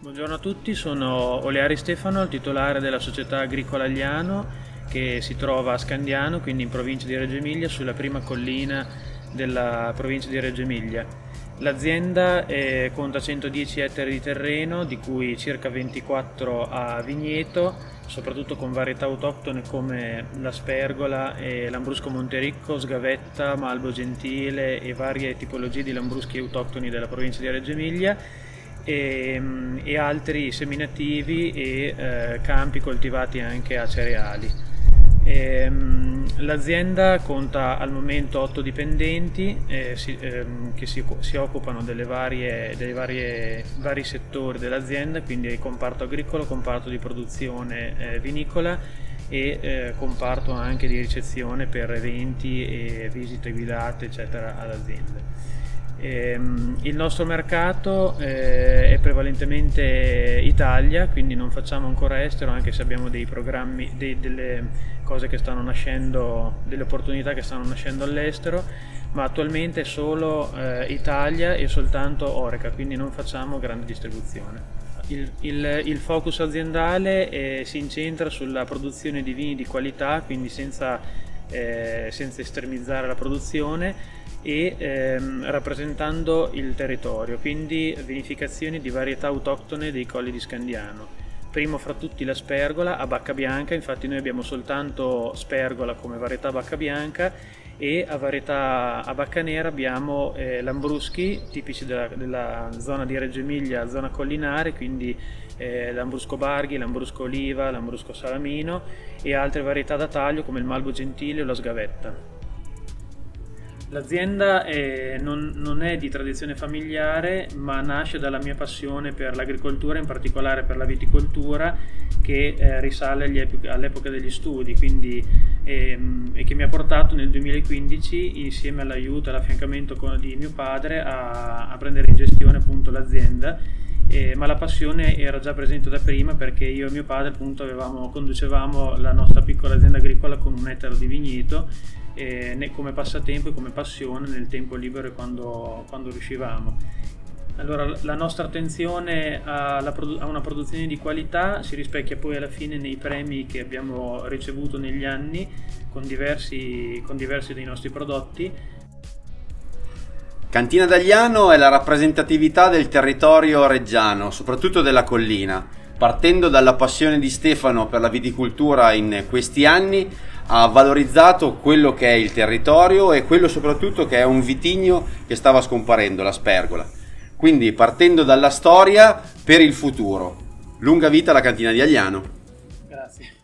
Buongiorno a tutti, sono Oleari Stefano, il titolare della società agricola Agliano che si trova a Scandiano, quindi in provincia di Reggio Emilia, sulla prima collina della provincia di Reggio Emilia. L'azienda conta 110 ettari di terreno, di cui circa 24 a vigneto, soprattutto con varietà autoctone come la spergola, lambrusco montericco, sgavetta, malbo gentile e varie tipologie di lambruschi autoctoni della provincia di Reggio Emilia. E altri seminativi e campi coltivati anche a cereali. L'azienda conta al momento 8 dipendenti che si occupano dei vari settori dell'azienda, quindi comparto agricolo, comparto di produzione vinicola e comparto anche di ricezione per eventi e visite guidate eccetera all'azienda. Il nostro mercato è prevalentemente Italia, quindi non facciamo ancora estero, anche se abbiamo dei programmi, delle cose che stanno nascendo, delle opportunità che stanno nascendo all'estero, ma attualmente è solo Italia e soltanto Oreca, quindi non facciamo grande distribuzione. Il focus aziendale si incentra sulla produzione di vini di qualità, quindi senza estremizzare la produzione, e rappresentando il territorio, quindi vinificazioni di varietà autoctone dei colli di Scandiano. Primo fra tutti la spergola a bacca bianca, infatti noi abbiamo soltanto spergola come varietà bacca bianca, e a varietà a bacca nera abbiamo lambruschi tipici della zona di Reggio Emilia, zona collinare, quindi lambrusco Barghi, lambrusco Oliva, lambrusco Salamino, e altre varietà da taglio come il malbo gentile o la sgavetta. L'azienda non è di tradizione familiare, ma nasce dalla mia passione per l'agricoltura, in particolare per la viticoltura, che risale all'epoca degli studi, quindi, e che mi ha portato nel 2015, insieme all'aiuto e all'affiancamento di mio padre, a prendere in gestione appunto l'azienda. Ma la passione era già presente da prima, perché io e mio padre appunto conducevamo la nostra piccola azienda agricola con 1 ettaro di vigneto, come passatempo e come passione nel tempo libero e quando riuscivamo. Allora, la nostra attenzione a una produzione di qualità si rispecchia poi alla fine nei premi che abbiamo ricevuto negli anni con diversi dei nostri prodotti. Cantina d'Agliano è la rappresentatività del territorio reggiano, soprattutto della collina. Partendo dalla passione di Stefano per la viticoltura in questi anni, ha valorizzato quello che è il territorio e quello soprattutto che è un vitigno che stava scomparendo, la spergola. Quindi partendo dalla storia per il futuro. Lunga vita alla Cantina di Agliano. Grazie.